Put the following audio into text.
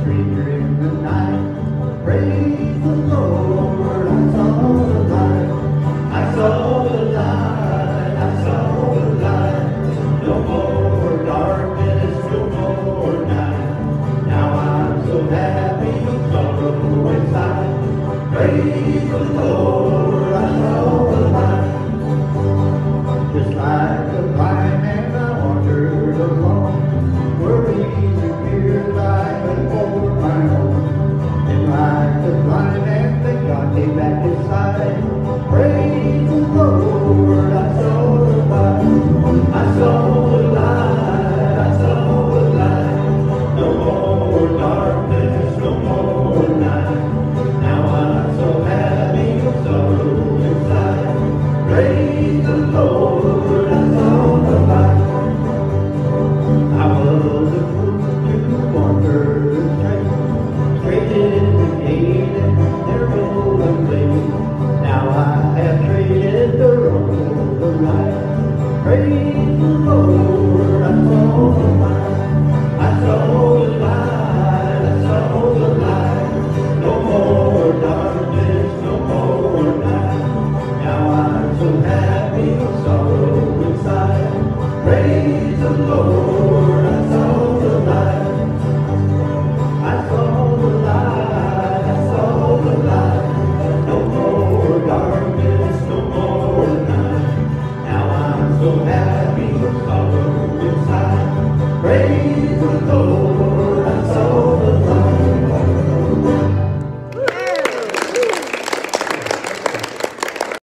stranger in the night. Praise the Lord, I saw the light. I saw the light, I saw the light. No more darkness, no more night. Now I'm so happy, no sorrow inside. Praise the Lord, I saw the light. Just like a blind man I wandered along, worries and fears I had for my own. And like the blind man, thank God came back his side. Praise the Lord, I saw the light. I saw the light, I saw the light. No more darkness, no more night. Now I'm so happy, no sorrow inside. Praise the Lord, I saw the light. I was a fool to wander astray, traded the gate and narrow the way. Now I have traded the wrong for the right. Praise the Lord, I saw the light. I saw the light, I saw the light. No more darkness, no more night. Now I'm so happy, no sorrow inside. Praise the Lord.